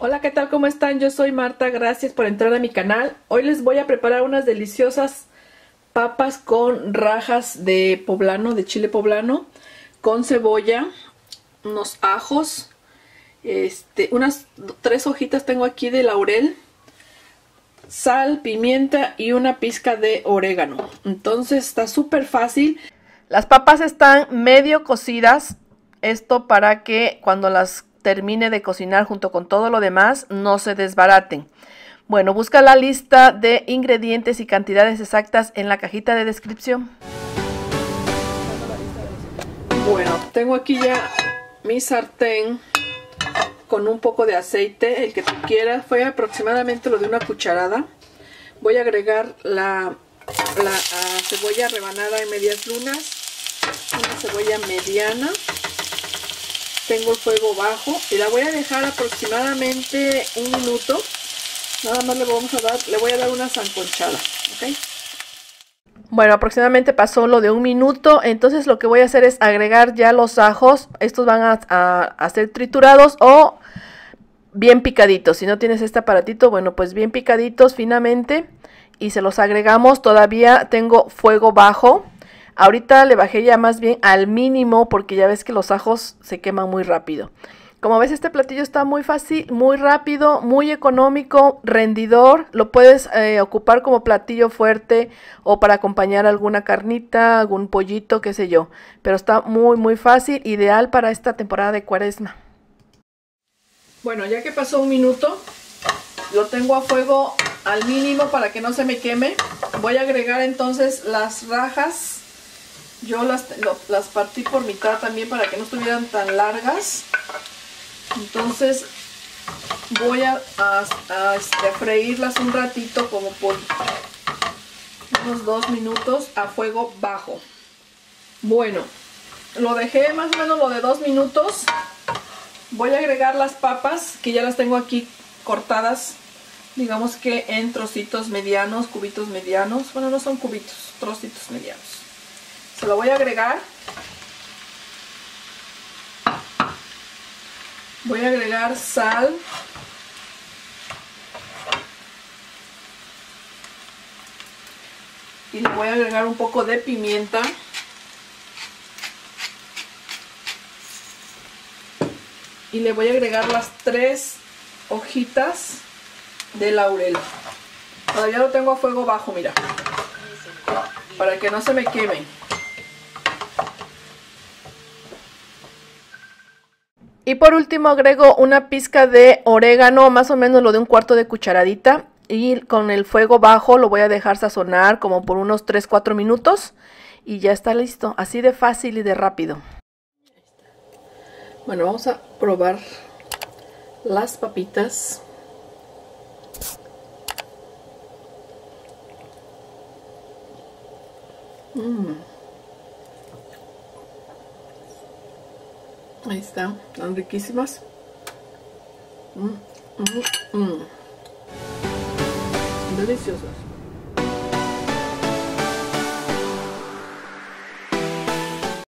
Hola, ¿qué tal? ¿Cómo están? Yo soy Marta, gracias por entrar a mi canal. Hoy les voy a preparar unas deliciosas papas con rajas de poblano, de chile poblano, con cebolla, unos ajos, unas 3 hojitas tengo aquí de laurel, sal, pimienta y una pizca de orégano. Entonces está súper fácil. Las papas están medio cocidas, esto para que cuando las termine de cocinar junto con todo lo demás no se desbaraten. Bueno, busca la lista de ingredientes y cantidades exactas en la cajita de descripción. Bueno, tengo aquí ya mi sartén con un poco de aceite, el que tú quieras, fue aproximadamente lo de una cucharada. Voy a agregar la cebolla rebanada en medias lunas, una cebolla mediana. Tengo el fuego bajo y la voy a dejar aproximadamente un minuto. Nada más le voy a dar una sancochada, ¿ok? Bueno, aproximadamente pasó lo de un minuto. Entonces lo que voy a hacer es agregar ya los ajos. Estos van a ser triturados o bien picaditos. Si no tienes este aparatito, bueno, pues bien picaditos finamente. Y se los agregamos. Todavía tengo fuego bajo. Ahorita le bajé ya más bien al mínimo porque ya ves que los ajos se queman muy rápido. Como ves, este platillo está muy fácil, muy rápido, muy económico, rendidor. Lo puedes ocupar como platillo fuerte o para acompañar alguna carnita, algún pollito, qué sé yo. Pero está muy fácil, ideal para esta temporada de Cuaresma. Bueno, ya que pasó un minuto, lo tengo a fuego al mínimo para que no se me queme. Voy a agregar entonces las rajas. Yo las partí por mitad también para que no estuvieran tan largas. Entonces voy a freírlas un ratito, como por unos 2 minutos a fuego bajo. Bueno, lo dejé más o menos lo de 2 minutos. Voy a agregar las papas, que ya las tengo aquí cortadas, digamos que en trocitos medianos, cubitos medianos. Bueno, no son cubitos, trocitos medianos. Se lo voy a agregar. Voy a agregar sal. Y le voy a agregar un poco de pimienta. Y le voy a agregar las 3 hojitas de laurel. Todavía lo tengo a fuego bajo, mira. Para que no se me quemen. Y por último agrego una pizca de orégano, más o menos lo de un cuarto de cucharadita. Y con el fuego bajo lo voy a dejar sazonar como por unos 3-4 minutos. Y ya está listo, así de fácil y de rápido. Bueno, vamos a probar las papitas. Ahí están, están riquísimas. Deliciosas.